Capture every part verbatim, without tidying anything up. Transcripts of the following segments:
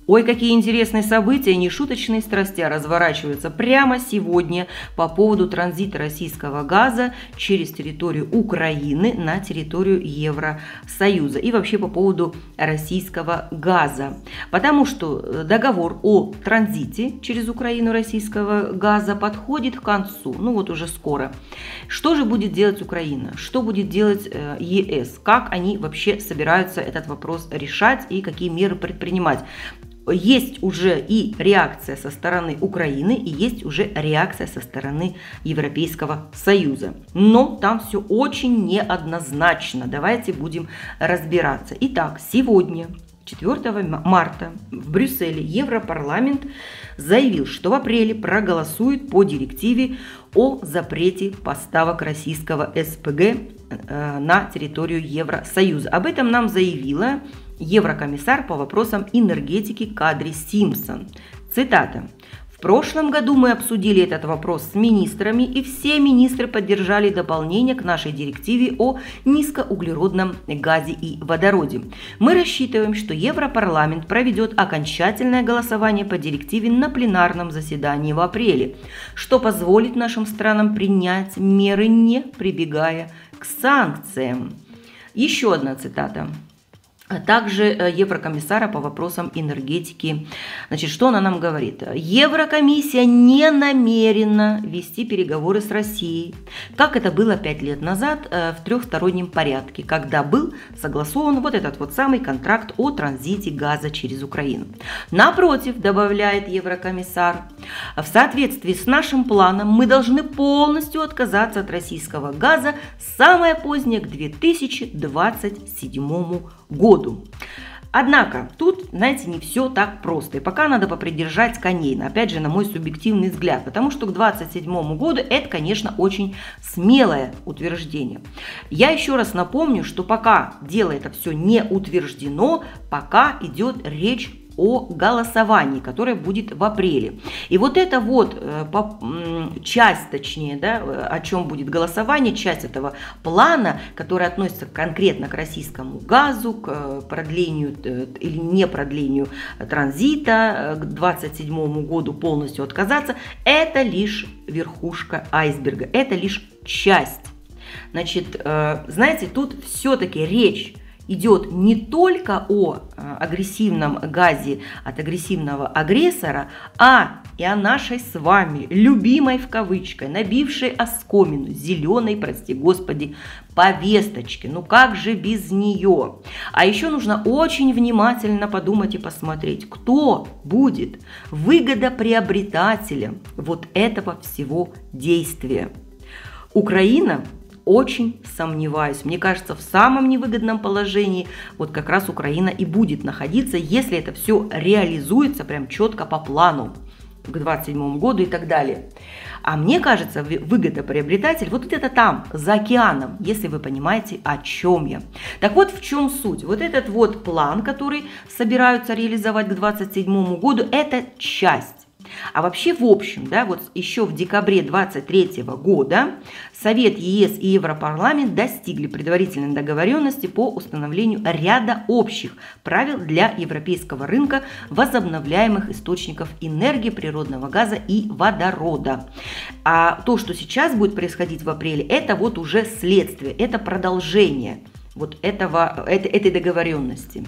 Ой, какие интересные события, нешуточные страсти разворачиваются прямо сегодня по поводу транзита российского газа через территорию Украины на территорию Евросоюза и вообще по поводу российского газа. Потому что договор о транзите через Украину российского газа подходит к концу, ну вот уже скоро. Что же будет делать Украина? Что будет делать ЕС? Как они вообще собираются этот вопрос решать и какие меры предпринимать? Есть уже и реакция со стороны Украины, и есть уже реакция со стороны Европейского Союза. Но там все очень неоднозначно. Давайте будем разбираться. Итак, сегодня, четвёртого марта, в Брюсселе Европарламент заявил, что в апреле проголосует по директиве о запрете поставок российского СПГ на территорию Евросоюза. Об этом нам заявила еврокомиссар по вопросам энергетики Кадри Симпсон. Цитата. В прошлом году мы обсудили этот вопрос с министрами, и все министры поддержали дополнение к нашей директиве о низкоуглеродном газе и водороде. Мы рассчитываем, что Европарламент проведет окончательное голосование по директиве на пленарном заседании в апреле, что позволит нашим странам принять меры, не прибегая к санкциям. Еще одна цитата. А также еврокомиссара по вопросам энергетики. Значит, что она нам говорит? Еврокомиссия не намерена вести переговоры с Россией, как это было пять лет назад в трехстороннем порядке, когда был согласован вот этот вот самый контракт о транзите газа через Украину. Напротив, добавляет еврокомиссар, в соответствии с нашим планом мы должны полностью отказаться от российского газа самое позднее к две тысячи двадцать седьмому году. Однако, тут, знаете, не все так просто. И пока надо попридержать коней, опять же, на мой субъективный взгляд. Потому что к двадцать седьмому году это, конечно, очень смелое утверждение. Я еще раз напомню, что пока дело это все не утверждено, пока идет речь о голосовании, которое будет в апреле. И вот это вот часть, точнее, да, о чем будет голосование, часть этого плана, которая относится конкретно к российскому газу, к продлению или не продлению транзита, к двадцать седьмому году полностью отказаться, это лишь верхушка айсберга, это лишь часть. Значит, знаете, тут все-таки речь идет не только о агрессивном газе от агрессивного агрессора, а и о нашей с вами любимой в кавычках, набившей оскомину, зеленой, прости господи, повесточке. Ну как же без нее? А еще нужно очень внимательно подумать и посмотреть, кто будет выгодоприобретателем вот этого всего действия. Украина? Очень сомневаюсь. Мне кажется, в самом невыгодном положении вот как раз Украина и будет находиться, если это все реализуется прям четко по плану к двадцать седьмому году и так далее. А мне кажется, выгодоприобретатель вот это там, за океаном, если вы понимаете, о чем я. Так вот, в чем суть? Вот этот вот план, который собираются реализовать к двадцать седьмому году, это часть. А вообще, в общем, да, вот еще в декабре двадцать третьего года Совет ЕС и Европарламент достигли предварительной договоренности по установлению ряда общих правил для европейского рынка возобновляемых источников энергии, природного газа и водорода. А то, что сейчас будет происходить в апреле, это вот уже следствие, это продолжение вот этого, этой договоренности.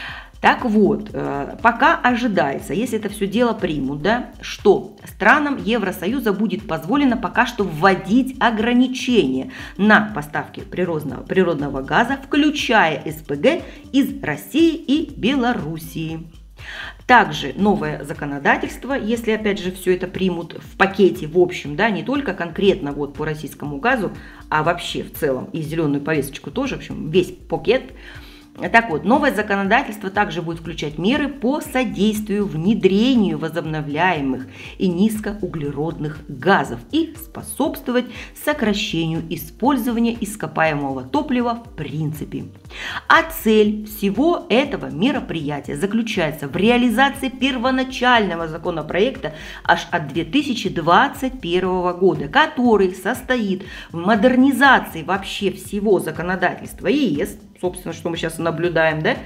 Так вот, пока ожидается, если это все дело примут, да, что странам Евросоюза будет позволено пока что вводить ограничения на поставки природного, природного газа, включая СПГ из России и Белоруссии. Также новое законодательство, если опять же все это примут в пакете, в общем, да, не только конкретно вот по российскому газу, а вообще в целом и зеленую повесточку тоже, в общем, весь пакет. Так вот, новое законодательство также будет включать меры по содействию внедрению возобновляемых и низкоуглеродных газов и способствовать сокращению использования ископаемого топлива в принципе. А цель всего этого мероприятия заключается в реализации первоначального законопроекта аж от две тысячи двадцать первого года, который состоит в модернизации вообще всего законодательства ЕС, собственно, что мы сейчас наблюдаем, да,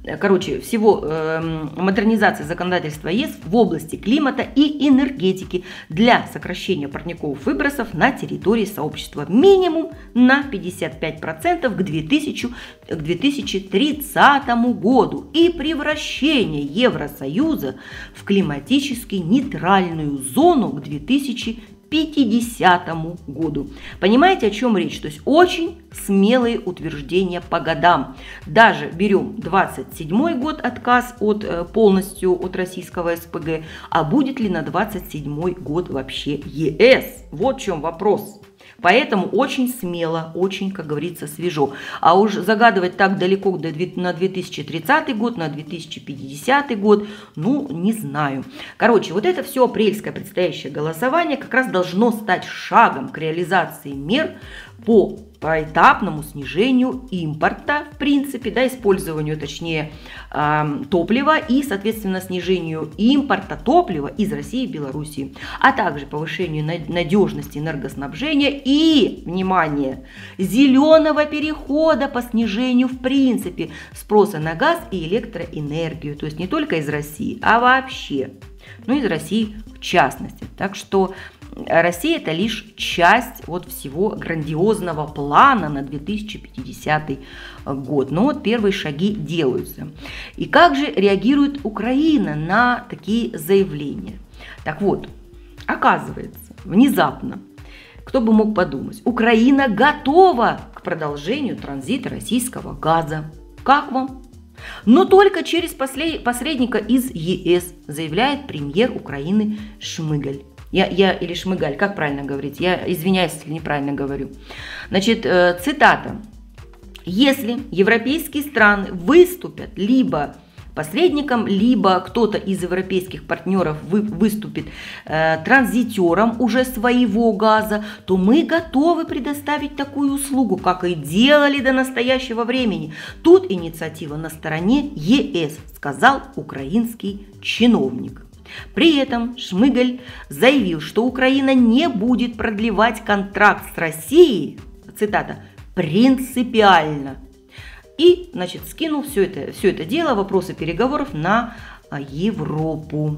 короче, всего э, модернизации законодательства ЕС в области климата и энергетики для сокращения парниковых выбросов на территории сообщества минимум на пятьдесят пять процентов к две тысячи тридцатому году и превращение Евросоюза в климатически нейтральную зону к две тысячи пятидесятому году. Понимаете, о чем речь? То есть очень смелые утверждения по годам. Даже берем двадцать седьмой год отказ от полностью от российского СПГ, а будет ли на двадцать седьмой год вообще ЕС? Вот в чем вопрос. Поэтому очень смело, очень, как говорится, свежо. А уж загадывать так далеко на две тысячи тридцатый год, на две тысячи пятидесятый год, ну, не знаю. Короче, вот это все апрельское предстоящее голосование как раз должно стать шагом к реализации мер по поэтапному снижению импорта, в принципе, да, использованию, точнее, э, топлива и, соответственно, снижению импорта топлива из России и Белоруссии, а также повышению надежности энергоснабжения и, внимание, зеленого перехода по снижению, в принципе, спроса на газ и электроэнергию, то есть не только из России, а вообще, ну, из России в частности. Так что Россия – это лишь часть вот всего грандиозного плана на две тысячи пятидесятый год. Но вот первые шаги делаются. И как же реагирует Украина на такие заявления? Так вот, оказывается, внезапно, кто бы мог подумать, Украина готова к продолжению транзита российского газа. Как вам? Но только через посредника из ЕС, заявляет премьер Украины Шмыгаль. Я, я или Шмыгаль, как правильно говорить? Я извиняюсь, если неправильно говорю. Значит, э, цитата. Если европейские страны выступят либо посредником, либо кто-то из европейских партнеров вы, выступит э, транзитером уже своего газа, то мы готовы предоставить такую услугу, как и делали до настоящего времени. Тут инициатива на стороне ЕС, сказал украинский чиновник. При этом Шмыгаль заявил, что Украина не будет продлевать контракт с Россией, цитата, принципиально. И, значит, скинул все это, все это дело, вопросы переговоров на Европу.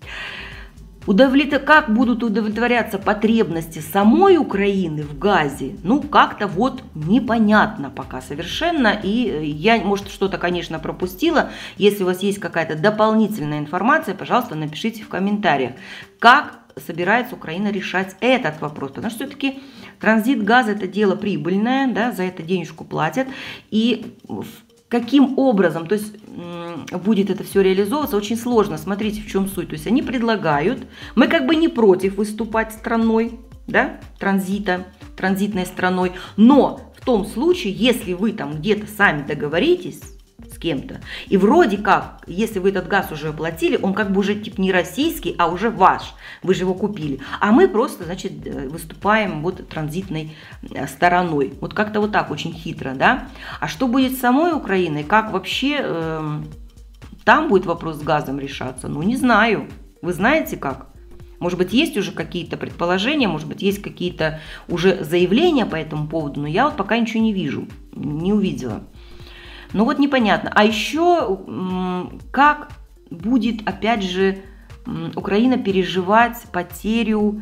Удовлетв... Как будут удовлетворяться потребности самой Украины в газе, ну, как-то вот непонятно пока совершенно. И я, может, что-то, конечно, пропустила. Если у вас есть какая-то дополнительная информация, пожалуйста, напишите в комментариях, как собирается Украина решать этот вопрос. Потому что все-таки транзит газа – это дело прибыльное, да, за это денежку платят. И каким образом, то есть будет это все реализовываться, очень сложно. Смотрите, в чем суть. То есть они предлагают, мы как бы не против выступать страной, да, транзита, транзитной страной, но в том случае, если вы там где-то сами договоритесь с кем-то, и вроде как, если вы этот газ уже оплатили, он как бы уже типа не российский, а уже ваш, вы же его купили, а мы просто, значит, выступаем вот транзитной стороной. Вот как-то вот так очень хитро, да? А что будет с самой Украиной, как вообще э, там будет вопрос с газом решаться? Ну, не знаю. Вы знаете как? Может быть, есть уже какие-то предположения, может быть, есть какие-то уже заявления по этому поводу, но я вот пока ничего не вижу, не увидела. Ну вот непонятно. А еще как будет, опять же, Украина переживать потерю,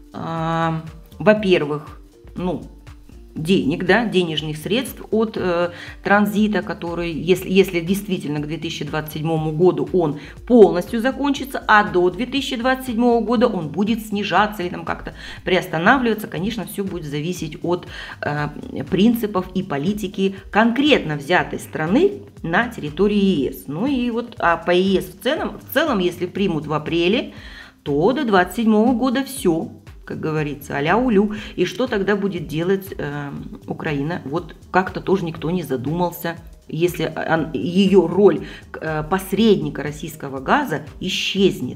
э, во-первых, ну, денег, да, денежных средств от э, транзита, который, если, если действительно к две тысячи двадцать седьмому году он полностью закончится, а до две тысячи двадцать седьмого года он будет снижаться или там как-то приостанавливаться, конечно, все будет зависеть от э, принципов и политики конкретно взятой страны на территории ЕС. Ну и вот а по ЕС в целом, в целом, если примут в апреле, то до двадцать седьмого года все, как говорится, аля-улю. И что тогда будет делать э, Украина? Вот как-то тоже никто не задумался. Если он, ее роль э, посредника российского газа исчезнет,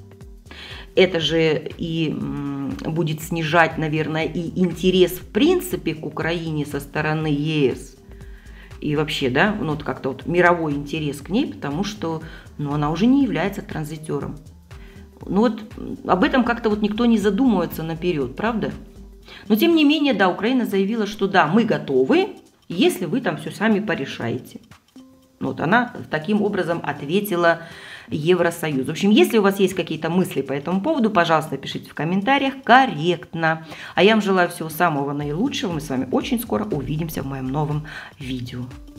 это же и э, будет снижать, наверное, и интерес в принципе к Украине со стороны ЕС. И вообще, да, ну вот как-то вот мировой интерес к ней, потому что, ну, она уже не является транзитером. Ну вот об этом как-то вот никто не задумывается наперед, правда? Но тем не менее, да, Украина заявила, что да, мы готовы, если вы там все сами порешаете. Вот она таким образом ответила Евросоюзу. В общем, если у вас есть какие-то мысли по этому поводу, пожалуйста, пишите в комментариях корректно. А я вам желаю всего самого наилучшего. Мы с вами очень скоро увидимся в моем новом видео.